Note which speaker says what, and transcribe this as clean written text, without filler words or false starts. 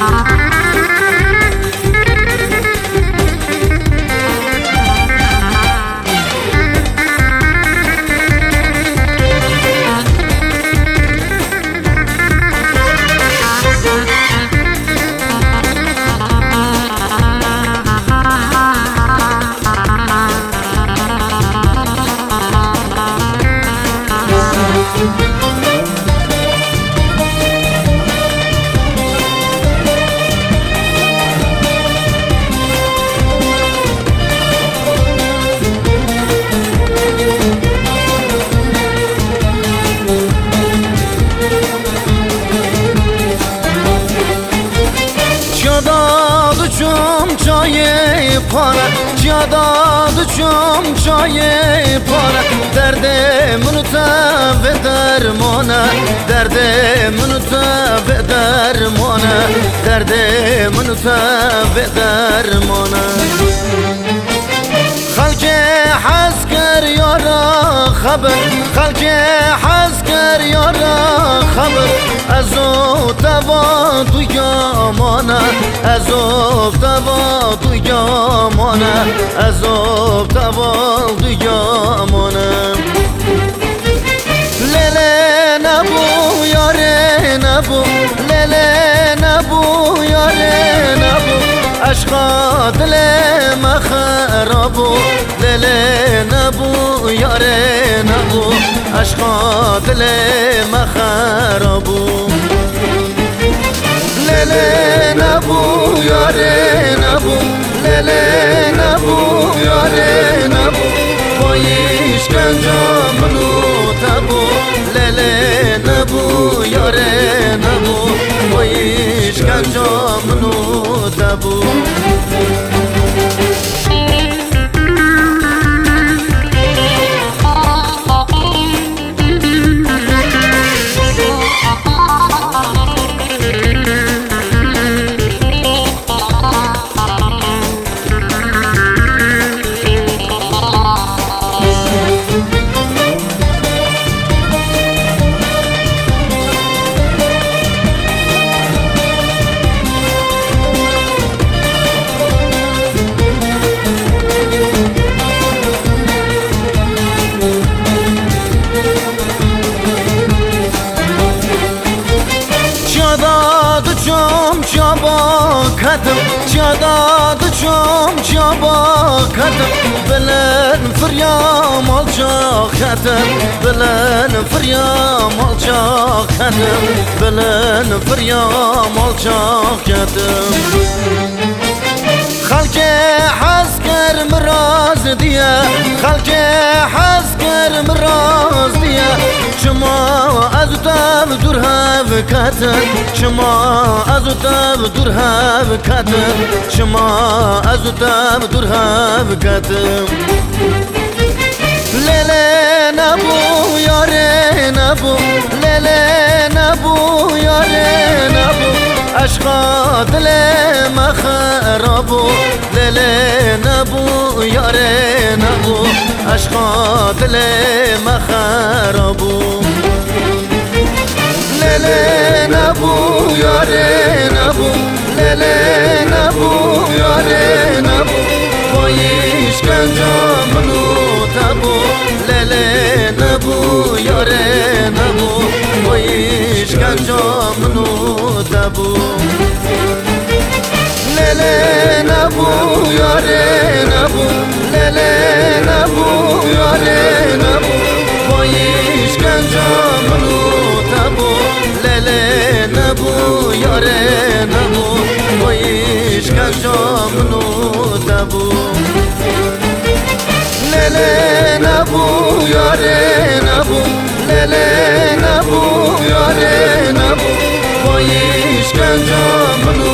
Speaker 1: چای پاره جاداد چوم چای پاره درد منو تا درمانه درد منو تا درمانه درد منو تا درمانه خلق حس کر یارا خبر خلق حس کر یارا خبر ازو دوا تو یامانه ازو دوا تو یامانه ازو دوا تو یامانه لیله نبو یاره نبو لیله نبو یاره نبو عشقا دل ما خرابو دل نبو یاره نبو عشقا دل ما خرابو لیل نبو یاره نبو لیل نبو یاره نبو پایش کنجا منو تبو لیل نبو یاره نبو پایش کنجا منو تبو جاداد چوم جابا کتم بلن فریام الجا ختم بلن فریام الجا ختم بلن فریام الجا ختم خلق حس کر مراز دیا خلق حس کر مراز دیا شما از تاب دور هاو کتن شما از تاب دور هاو کتن شما از تاب دور هاو کتن لیله نبو یاره نبو لیله نبو یاره نبو عشقا دل ما خرابو لیله نبو یاره نبو عشقا دل ما خرابو لیله نبو یاره نبو لیله نبو یاره نبو پایش کنجا منو تبو لیله نبو یاره نبو پایش کنجا منو تبو لیله نبو یاره نبو لیله نبو یاره نبو پایش کنجا منو تبو لیله نبو یاره نبو پایش کنجا منو تبو لیله نبو یاره نبو لیله نبو یاره نبو پایش کنجا منو